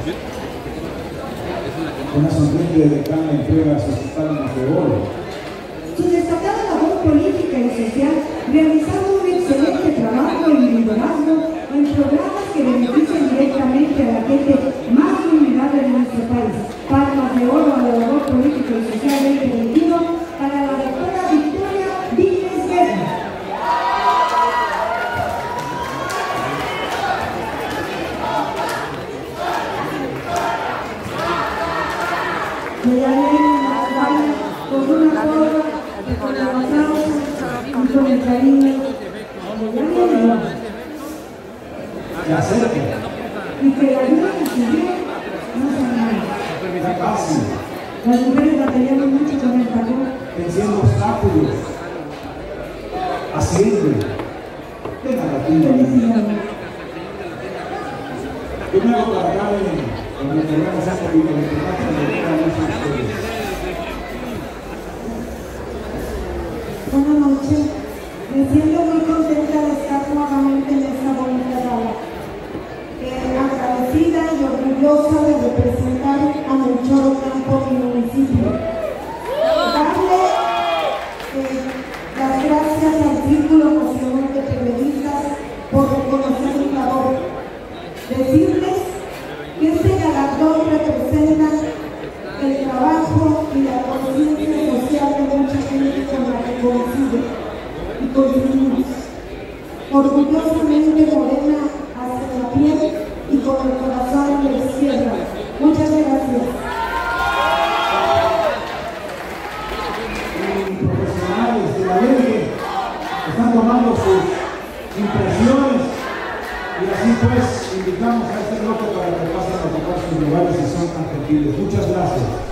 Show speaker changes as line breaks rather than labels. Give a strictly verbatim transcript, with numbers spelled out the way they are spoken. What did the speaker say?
Una sonriente decana entrega sus palmas de oro.
Su destacada labor política y social, realizando un excelente trabajo en liderazgo en programas que benefician directamente a la gente más vulnerable de nuestro país. Palmas de oro a la labor política y social veinte veintiuno para la doctora Victoria Díez Guerra. Le daré las balas con una porra, con el aplauso y con el cariño. Ya viene.
Se acerca.
Y que la ayuda que sirvió no se añade.
Ya casi.
Las mujeres batallamos mucho con el calor.
Venciendo obstáculos. Haciendo. Venga, Latina.
Felicidades.
Yo me hago para acá en el programa Santo Vivo de Temática de la Música.
Buenas noches. Me siento muy contenta de estar nuevamente en esta bonita gala. Eh, agradecida y orgullosa de representar a Melchor Ocampo, mi municipio. Darle eh, las gracias al Círculo Nacional de Periodistas por reconocer mi labor. Decirles que este galardón representa el trabajo y la conciencia social de mucha gente con la que coincide y coincidimos. Orgullosamente morena hacia la piel y con el corazón en la izquierda. Muchas gracias.
Y profesionales de la ley están tomando sus impresiones y así pues invitamos a este bloque para que pasen a ocupar sus lugares y son tan gentiles. Muchas gracias.